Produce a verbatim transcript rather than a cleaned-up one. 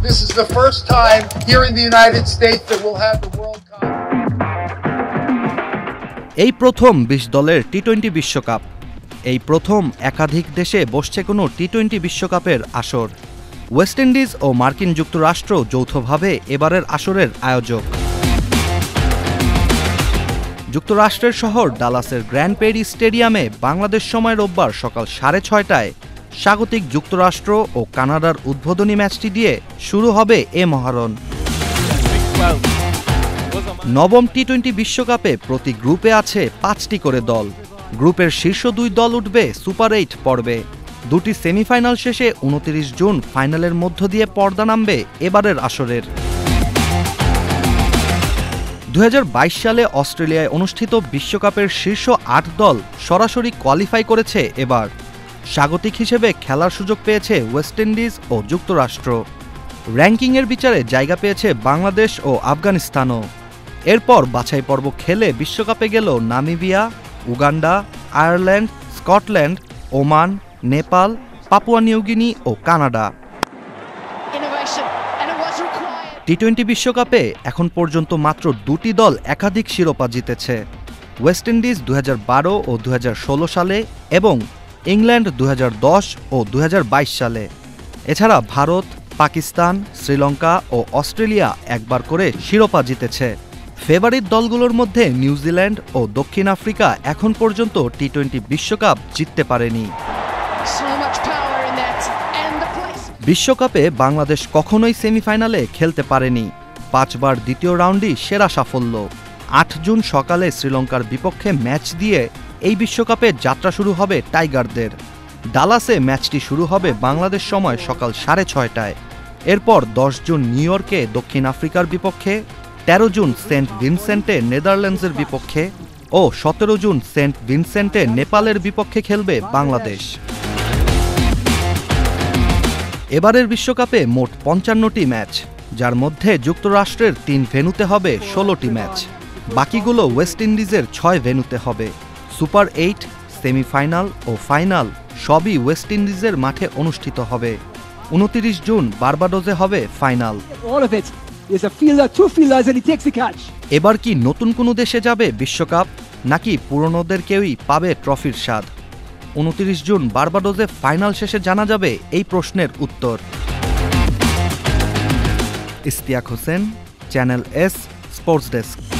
This is the first time here in the United States that we'll have the World Cup. এই প্রথম বিশ দলের T twenty বিশ্বকাপ। এই প্রথম একাধিক দেশে বসছে কোনো টি টোয়েন্টি বিশ্বকাপের আসর। ওয়েস্ট ইন্ডিজ ও মার্কিন যুক্তরাষ্ট্র যৌথভাবে এবারের আসরের আয়োজক। যুক্তরাষ্ট্রের শহর ডালাসের গ্র্যান্ড পেরি স্টেডিয়ামে বাংলাদেশ সময় রোববার সকাল সাড়ে ছয়টায় স্বাগতিক যুক্তরাষ্ট্র ও কানাডার উদ্বোধনী ম্যাচটি দিয়ে শুরু হবে এ মহারণ। নবম টি টোয়েন্টি বিশ্বকাপে প্রতি গ্রুপে আছে পাঁচটি করে দল। গ্রুপের শীর্ষ দুই দল উঠবে সুপার এইট পর্বে। দুটি সেমিফাইনাল শেষে উনত্রিশ জুন ফাইনালের মধ্য দিয়ে পর্দা নামবে এবারের আসরের। দুই হাজার বাইশ সালে অস্ট্রেলিয়ায় অনুষ্ঠিত বিশ্বকাপের শীর্ষ আট দল সরাসরি কোয়ালিফাই করেছে এবার। স্বাগতিক হিসেবে খেলার সুযোগ পেয়েছে ওয়েস্ট ইন্ডিজ ও যুক্তরাষ্ট্র। র্যাঙ্কিংয়ের বিচারে জায়গা পেয়েছে বাংলাদেশ ও আফগানিস্তানও। এরপর বাছাই পর্ব খেলে বিশ্বকাপে গেল Namibia, Uganda, Ireland, Scotland, Oman, Nepal, Papua New Guinea ও কানাডা। টি টোয়েন্টি বিশ্বকাপে এখন পর্যন্ত মাত্র দুটি দল একাধিক শিরোপা জিতেছে। ওয়েস্ট ইন্ডিজ দুই হাজার বারো ও দুই হাজার ষোলো সালে এবং ইংল্যান্ড দুই হাজার দশ ও দুই হাজার বাইশ সালে। এছাড়া ভারত, পাকিস্তান, শ্রীলঙ্কা ও অস্ট্রেলিয়া একবার করে শিরোপা জিতেছে। ফেভারিট দলগুলোর মধ্যে নিউজিল্যান্ড ও দক্ষিণ আফ্রিকা এখন পর্যন্ত টি টোয়েন্টি বিশ্বকাপ জিততে পারেনি। বিশ্বকাপে বাংলাদেশ কখনোই সেমিফাইনালে খেলতে পারেনি। পাঁচবার দ্বিতীয় রাউন্ডই সেরা সাফল্য। আট জুন সকালে শ্রীলঙ্কার বিপক্ষে ম্যাচ দিয়ে এই বিশ্বকাপে যাত্রা শুরু হবে টাইগারদের। ডালাসে ম্যাচটি শুরু হবে বাংলাদেশ সময় সকাল সাড়ে ছয়টায়। এরপর দশ জুন নিউ ইয়র্কে দক্ষিণ আফ্রিকার বিপক্ষে, তেরো জুন সেন্ট ভিনসেন্টে নেদারল্যান্ডসের বিপক্ষে ও সতেরো জুন সেন্ট ভিনসেন্টে নেপালের বিপক্ষে খেলবে বাংলাদেশ। এবারের বিশ্বকাপে মোট পঞ্চান্নটি ম্যাচ, যার মধ্যে যুক্তরাষ্ট্রের তিন ভেন্যুতে হবে ষোলোটি ম্যাচ। বাকিগুলো ওয়েস্ট ইন্ডিজের ছয় ভেন্যুতে হবে। সুপার এইট, সেমিফাইনাল ও ফাইনাল সবই ওয়েস্ট ইন্ডিজের মাঠে অনুষ্ঠিত হবে। উনত্রিশ জুন বার্বাডোসে হবে ফাইনাল। এবার কি নতুন কোনো দেশে যাবে বিশ্বকাপ, নাকি পুরনোদের কেউই পাবে ট্রফির স্বাদ? উনত্রিশ জুন বার্বাডোসে ফাইনাল শেষে জানা যাবে এই প্রশ্নের উত্তর। Ishtiaq Hossain, channel S, sports desk.